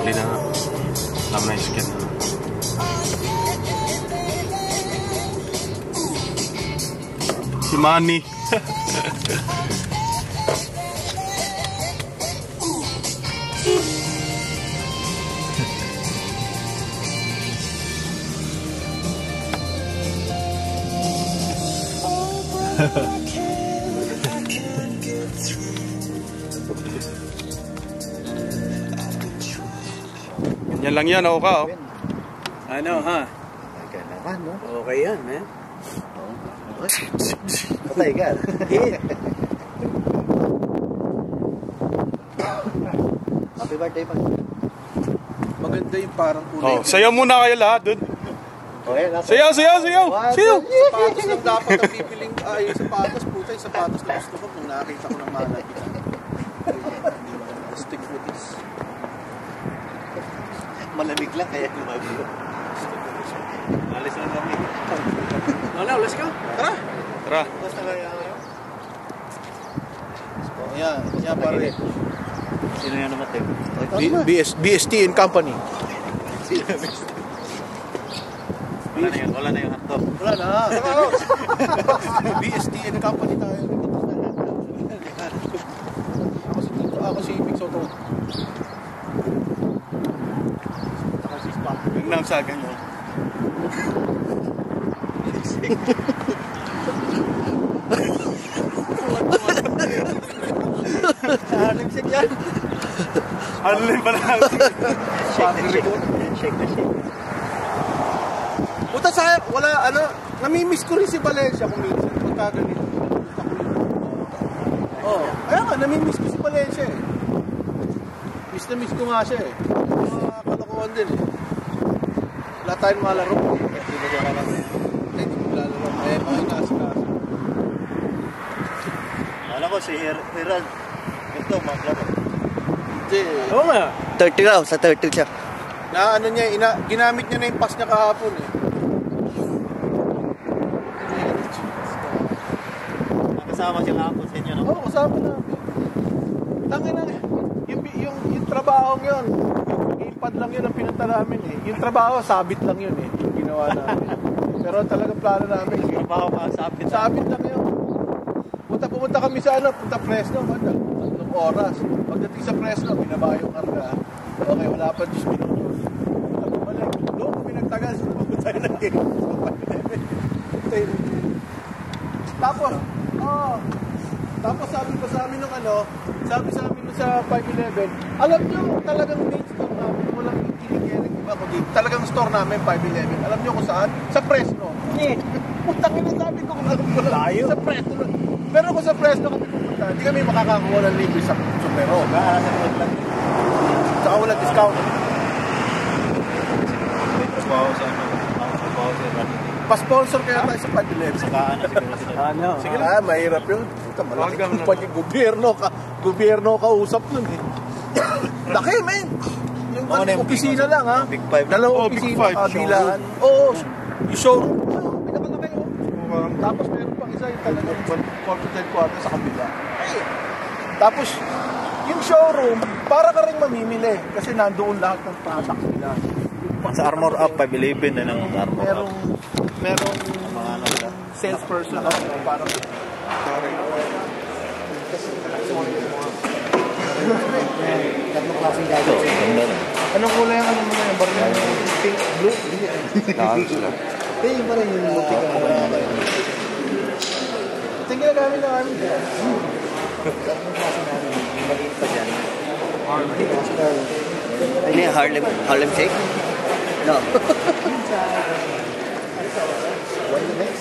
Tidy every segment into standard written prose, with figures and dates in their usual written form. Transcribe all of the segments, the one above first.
Hindi na nga. Alam na yung skin. Si Manny. Ganyan lang yan, ako ka, oh. Ano, ha? Okay naman, no? Okay yan, eh. Okay. Patay ka. Happy birthday, pa. Maganda yung parang kulay. Oh, sayaw muna kayo lahat, dude. Okay, Sayaw, sayaw, sayaw! Sayaw! Sapatos lang dapat ang pipiling. Ay, sapatos, puta, yung sapatos na gusto ko nung nakita ko ng malapit. Stick with this. Malamig lang, kaya lumago. Alis na lamig. Wala, let's go. Tara! Tara. Basta kaya ako. Yan, yan pare. Sino yan naman, Tim? BST and Company. Wala na yung hotdog. Wala na. BST and Company tayo. Ako si Big Soto. Ako si Spam. Biglang sa akin, oh. Halimsik yan. Halim pa lang. Shake na shake. Puta sa wala ano, namimiss ko rin si Valencia kung minsan. Punta ganito. Oh, kaya nga namimiss ko si Valencia eh. Miss na miss ko nga siya eh. Mga kalokohan din eh. Wala tayong malaro. Hindi ba siya lang? Hindi ko lalaro. Eh, mga inaas-inaas. Alam ko si Herald. Ito, maglaro. Hindi. Oo nga. 30 raw, sa 30 siya. Na ano niya, ginamit niya na yung pass niya kahapon eh. Nakasama siya kahapon sa inyo, no? Oo, kasama na. Tangin na yung trabahong yun. Gamepad lang yun ang pinunta namin eh. Yung trabaho, sabit lang yun eh. Yung ginawa namin. Pero talagang plano namin. Trabaho ka, sabit. Sabit lang yun. Pumunta kami sa ano, punta Fresno. Anong oras. Pagdating sa Fresno, binaba yung karga. Okay, wala pa 10 minutos. Tapos balik. Doon kami nagtagal. Pumunta tayo ng game. Tapos sabi pa sa amin nung ano, sabi sa amin sa 5-11, alam nyo, talagang main store namin, walang kinikilig iba kundi talagang store namin 5-11. Alam nyo kung saan? Sa Fresno. Putang ina, sabi ko kung alam ko lang. Sa Fresno. Pero kung sa Fresno kami pumunta, hindi kami makakakuha ng libre sa Supero. Saka walang discount. Trabaho sa ano? Trabaho sa Radyo. Pa-sponsor kaya tayo sa 5-11. Saka ano siguro sila. Ano? Sige lang. Mahirap yun. Malaki kumpanya, gobyerno kausap nun eh. Laki, men. Yung opisina lang ha. Big Five. Dalawang Big opisina, Five, kabilaan. Oo, yung showroom. Pinakalaki oh. Tapos meron pang isa yung talagang quarter sa kabila. Ay, tapos, yung showroom, para ka rin mamimili. Kasi nandoon lahat ng products nila. Sa Armor Up, 5-11 na ng Armor Up. Merong Mga ano nila. salesperson ako para tatlong klaseng Ito, gadgets. ganda na. Anong kulay ang ano mo na yung baril? Pink, blue? Lahat sila. Pink pa rin yung multi ka. Ito yung ginagamit na kami. Tatlong klaseng namin. Yung maliit pa dyan. Ano yung Harlem Shake? No. Why the next?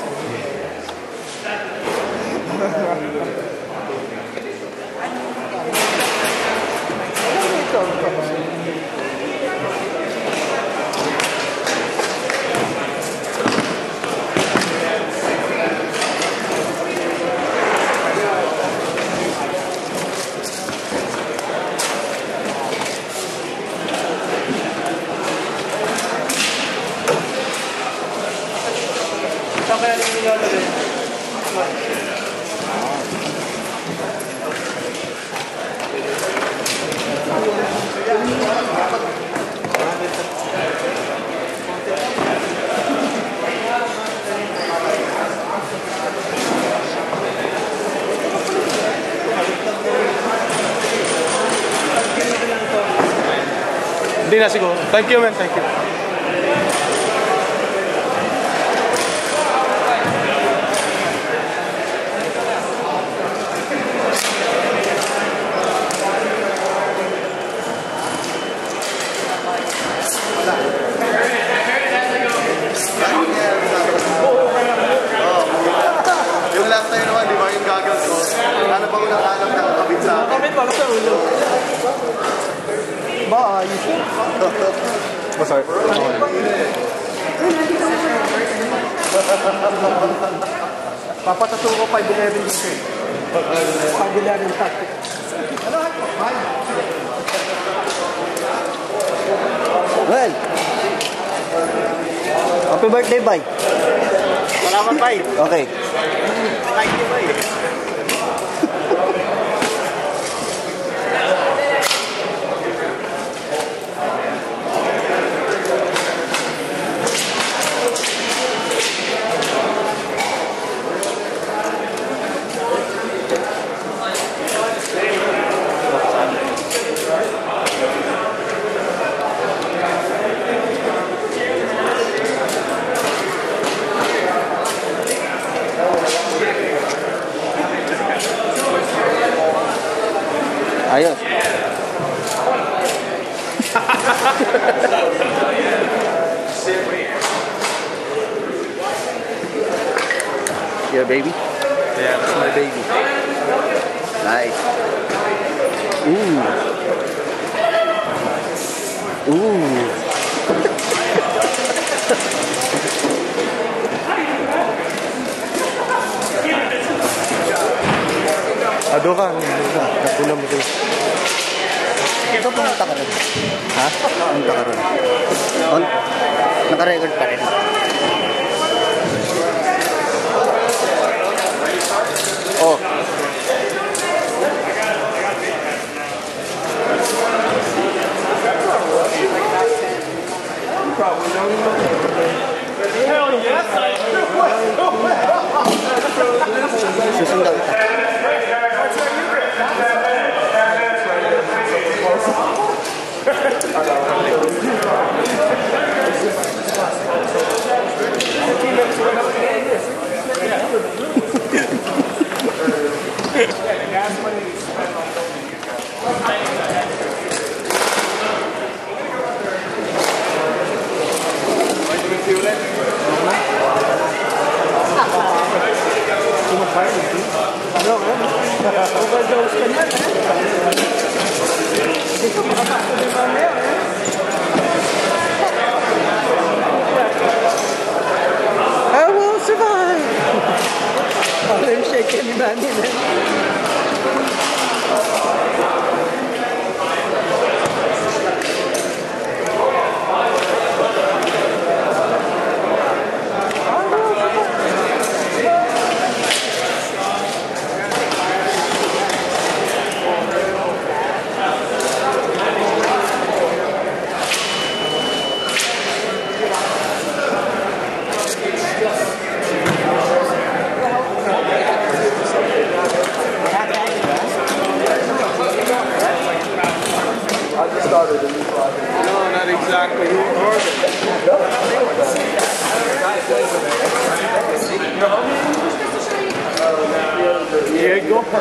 Saan kaya rin nilalagay? Hindi na siguro. Thank you, man. Thank you. Yung last time naman, di ba, yung goggles ko, ano pa unang alam na kakabit sa akin? Kapit pala sa ulo. Ba, ayos yun. Sorry. Papatato ko 5'11 dito eh. 5'11 tactic. Well, happy birthday, bye. Salamat, Bay. Okay. Thank you, Bay. Ayos. Your baby? Yeah, that's my baby. Nice. Ooh. Ado ka. Napunan mo kayo. Ito pumunta ka rin. Ha? Pumunta ka rin. Naka-record pa rin. Oh. Susundan kita. Overdose ka niyan, Dito makapasok din mamaya, I will survive! I'm shaking ni Manny, man. No, not exactly. Here you go.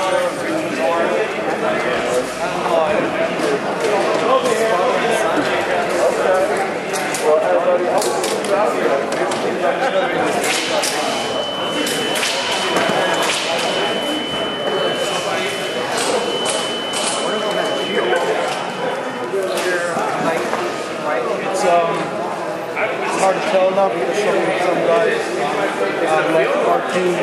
It's hard to tell now because some guys like cartoon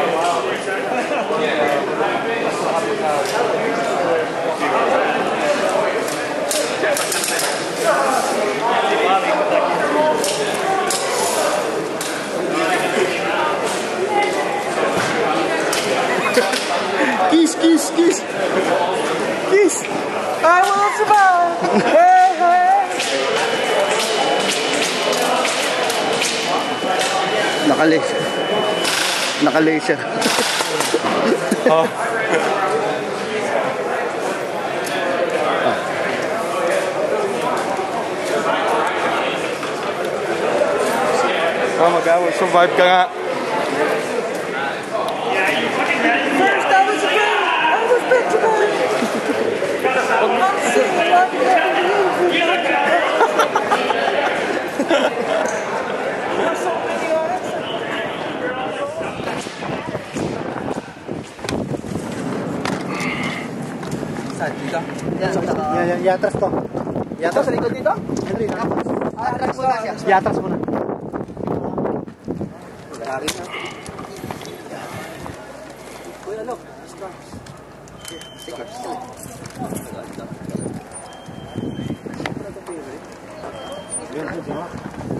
Kiss, kiss, kiss. Kiss. I will survive! Hey, hey! Naka-laser. Naka-laser. Para mag-survive ka nga. Yatras to. Yata sa likod dito? Henry, Atras muna siya. yatras muna. Lari na. Kuya, ano? Sige.